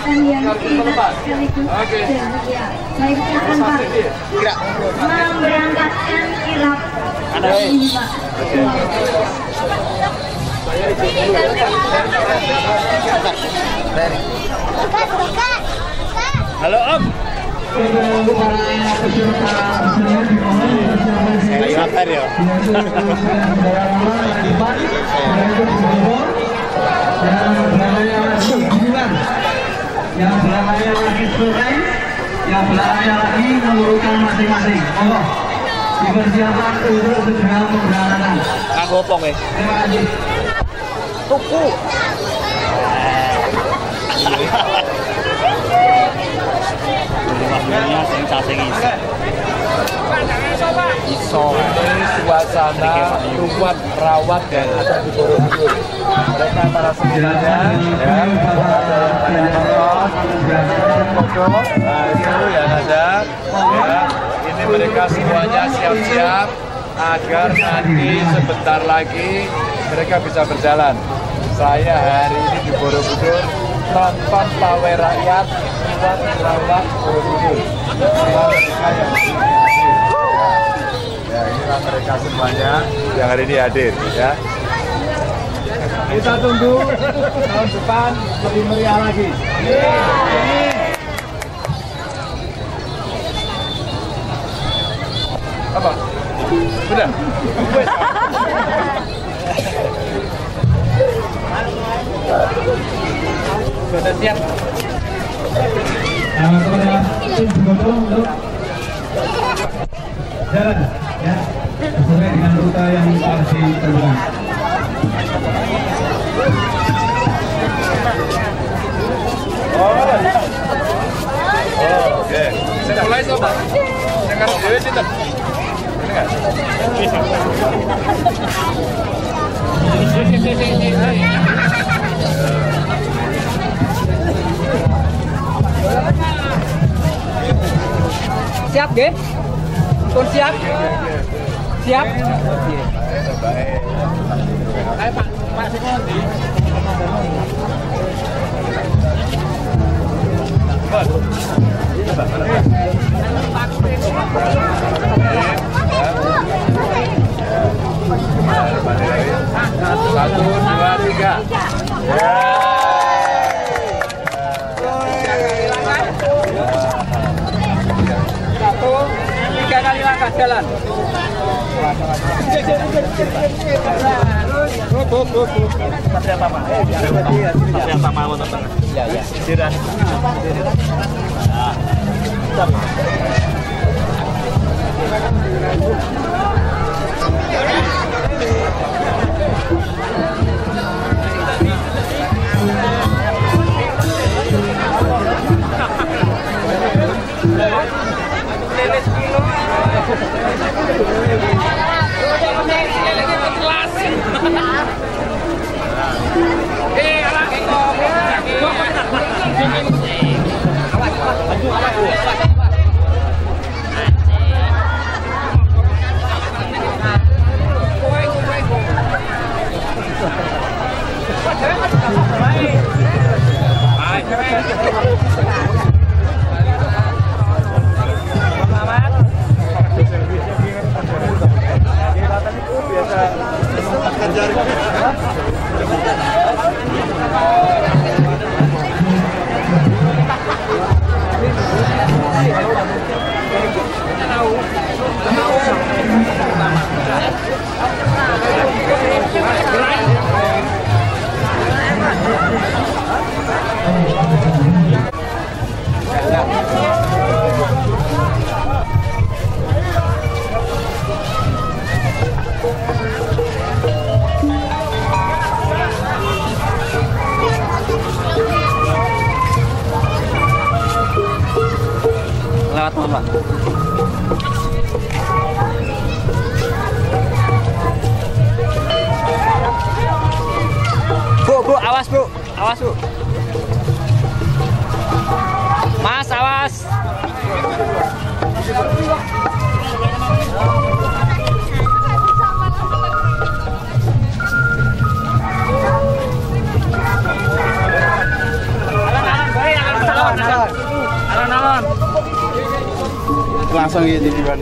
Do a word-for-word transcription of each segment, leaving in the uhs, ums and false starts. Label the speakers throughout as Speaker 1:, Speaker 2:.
Speaker 1: kegiatan yang singkat sekaligus ceria. Baik, silakan Pak. Memberangkatkan kirap. Ini Pak.
Speaker 2: Halo Om. Ayo antar ya.
Speaker 3: Yang belakangnya lagi selesai, yang belakangnya lagi meluruskan masing-masing. Oh, dipersiapkan untuk segera memberangkatkan.
Speaker 2: Aku opong ya.
Speaker 3: Terima kasih.
Speaker 2: Tuku. Ini sing sasing isi. Iso.
Speaker 4: Ini suasana tuan perawat dan ada di Borobudur. Mereka para sendirinya, ya, ada yang foto, nah itu yang ada, ya. Ini mereka semuanya siap-siap agar nanti sebentar lagi mereka bisa berjalan. Saya hari ini di Borobudur nonton pawai rakyat tuan perawat Borobudur. Ya, inilah mereka semuanya yang hari ini hadir, ya. Kita tunggu tahun depan lebih meriah lagi. Apa? Sudah? Sudah siap?
Speaker 3: Nah, kepada tim Bodoh untuk jalan, ya, sesuai dengan rute yang telah ditentukan.
Speaker 4: Oh, oke. Saya mulai sobat. Jangan dewe sinten.
Speaker 5: Siap, Ge? Pun siap? Siap? Ayo Pak, Pak Sikondi.
Speaker 4: Satu, dua, tiga.
Speaker 5: Satu, tiga kali langkah jalan.
Speaker 2: Tapi apa Pak? Tapi apa mau nonton? Ya ya. Siran. Lewat Pak. Bu, bu, awas bu, awas bu. Mas, awas. Alang, alang, baik, alang.
Speaker 4: langsung ya di Diwan.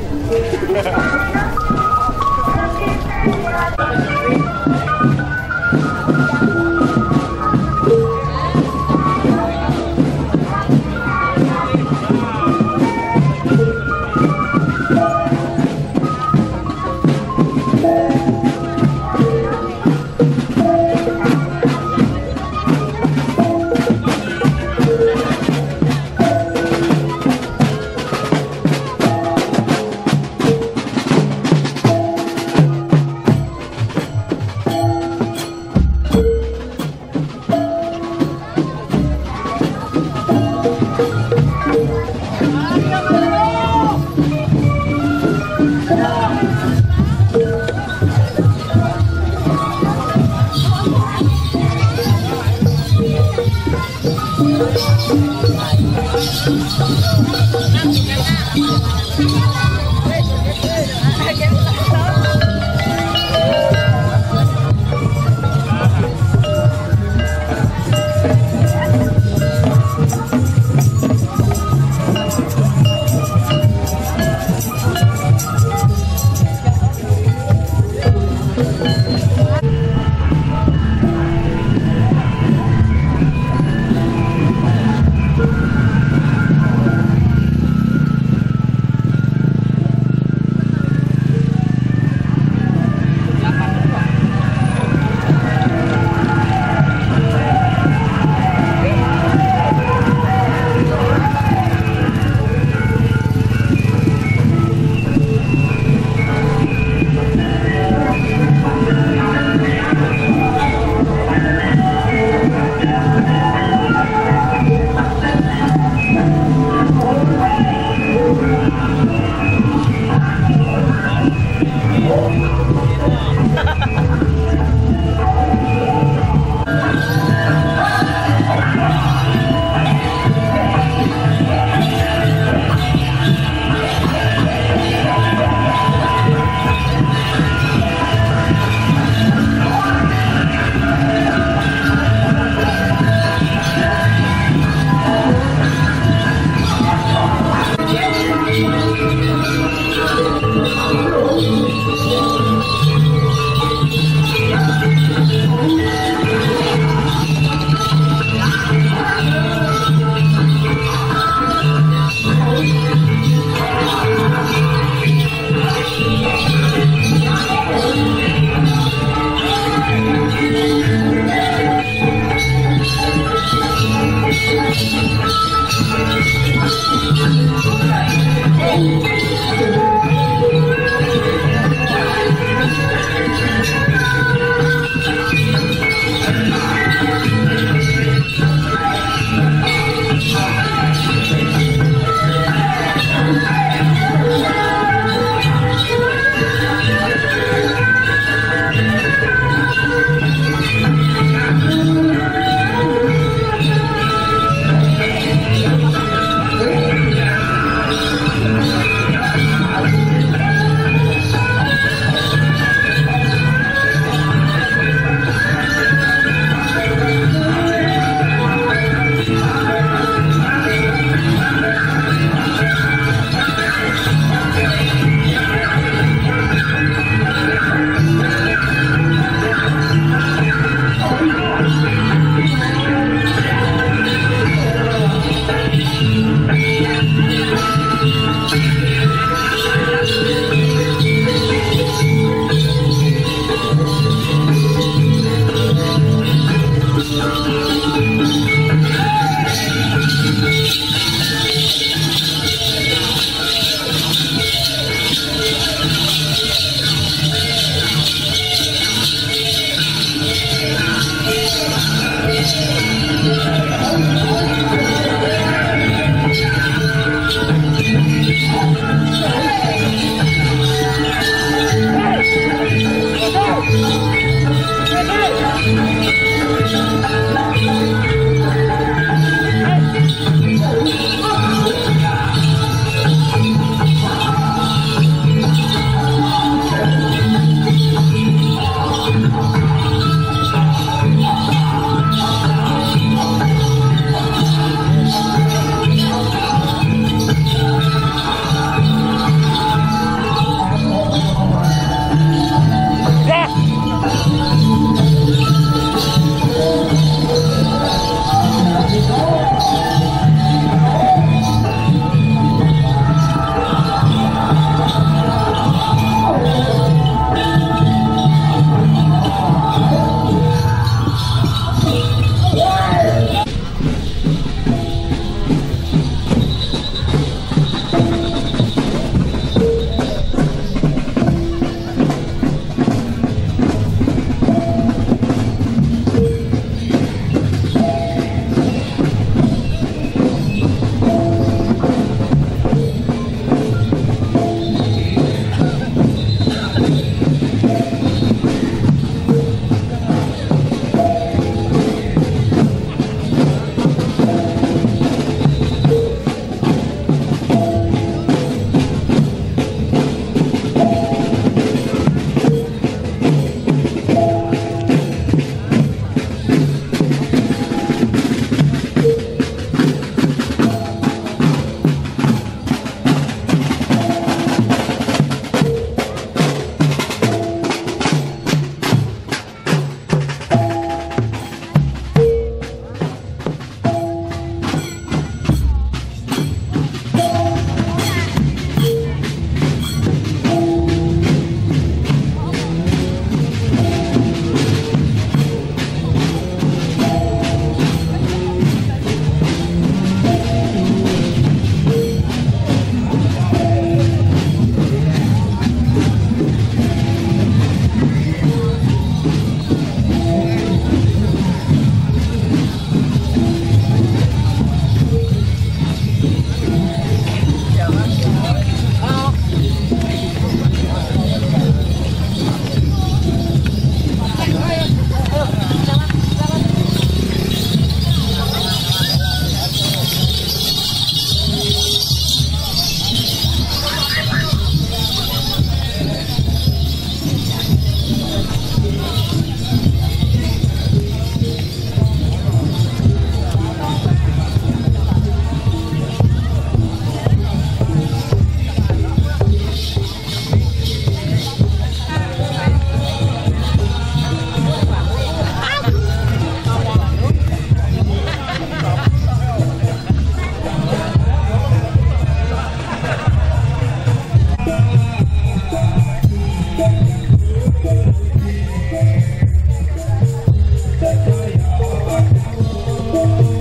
Speaker 3: Thank you.